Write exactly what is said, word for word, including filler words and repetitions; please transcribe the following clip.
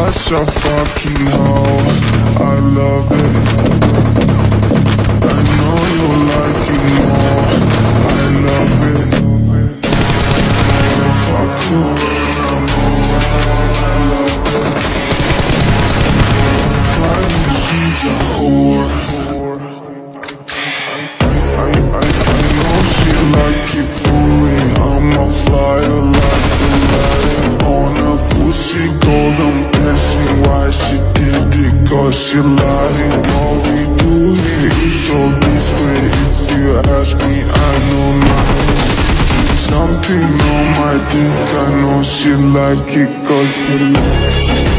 such a fucking hoe, I love it. I know you like it more, I love it. Fuck you when I'm more, I love it. Friday, she's a whore. I, I, I, I know she like it for me, I'm a flyer like Aladdin on a pussy golden blessing. Why she did it? Cause she lied. And all we do here is so discreet. If you ask me, I know nothing. Something on my dick, I know she like it cause she like it.